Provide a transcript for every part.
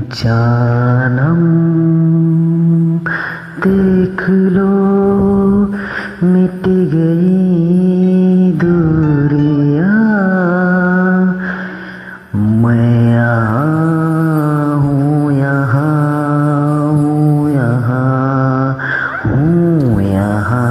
जानम देख लो मिट गई दूरियां, मैं यहाँ हूँ, यहाँ हूँ, यहाँ हूँ, यहाँ।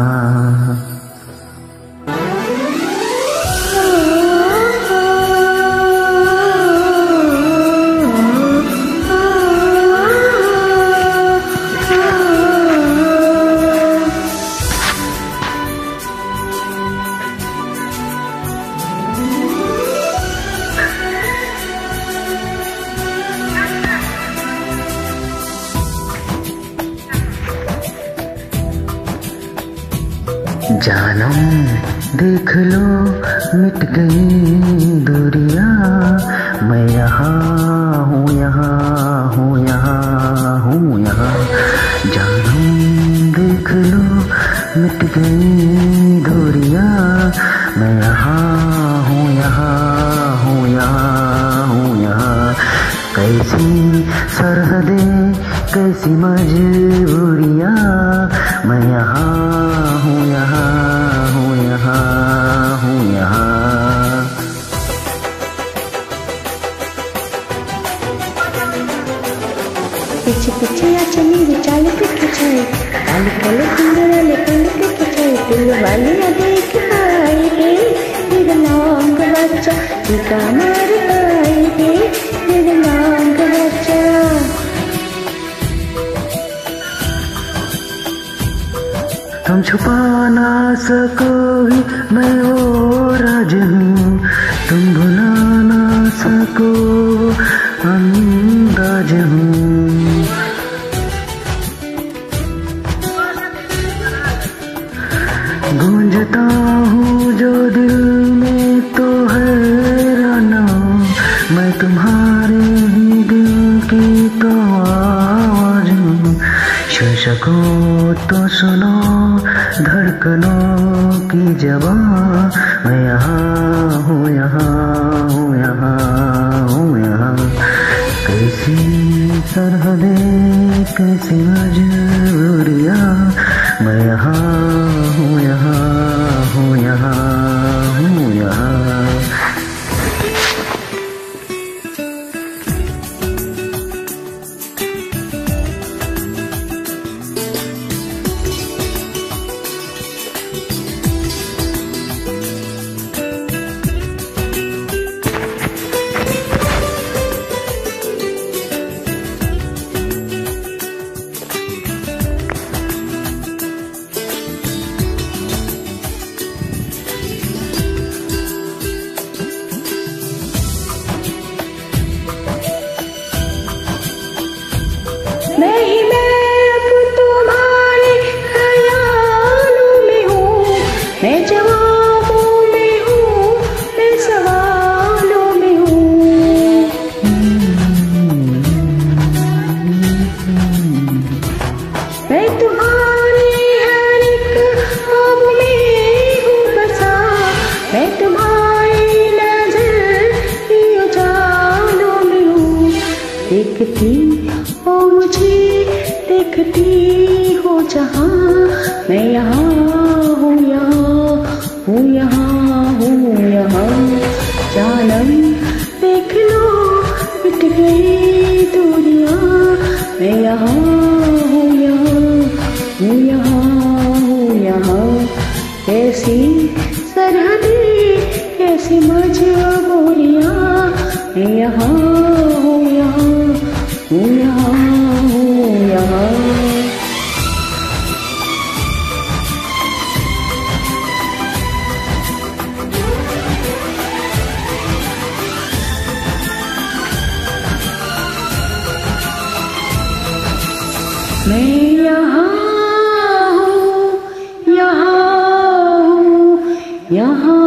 जानम देख लो मिट गई दूरियां, मैं यहाँ हूँ, यहाँ हूँ, यहाँ हूँ, यहाँ। जानम देख लो मिट गई दूरियां, मैं यहाँ हूँ, यहाँ हूँ, यहाँ हूँ, यहाँ। कैसी सरहदें कैसी मजबूरियां, मैं यहाँ हूँ, यहाँ हूँ, यहाँ हूँ, यहाँ। पीछे पीछे आ चली वो चाल पे खिंचाई, काले काले कुंडले लेकर के खिंचाई, दिल वाली न देख पाई है, मेरा नाम का बच्चा टीका मार पाई है, मेरा नाम का बच्चा। तुम छुपा ना सकोगी मैं वो राज हूँ, तुम भुला ना सको अंदाज हूँ। गूंजता हूँ जो दिल में तो हैराना, मैं तुम्हारे ही दिल की तो आवाज हूँ। शको तो सुनो धड़कनों की जबां, मैं यहाँ हूँ, यहाँ हूँ, यहाँ हूँ, यहाँ। कैसी सरहदें कैसी मजबूरियां, मैं यहाँ हूँ, यहाँ हूँ, यहाँ हूँ, यहाँ। मैं जवाबों में हूँ, मैं सवालों में हूँ। मैं तुम्हारी हर एक ख्वाब में हूँ बसा, मैं तुम्हारी नजर की उजालों में हूँ। देखती हो मुझे, देखती हो जहाँ, मैं यहाँ हूँ, यहाँ हूँ, यहाँ हूँ, यहाँ। जानम देख लो मिट गई दूरियां, मैं यहाँ हूँ, यहाँ हूँ, यहाँ हूँ, यहाँ। कैसी सरहदें कैसी मजबूरियां, मैं यहाँ हूँ, यहाँ हूँ, यहाँ हूँ, यहाँ। मैं यहाँ हूँ, यहाँ हूँ, यहाँ।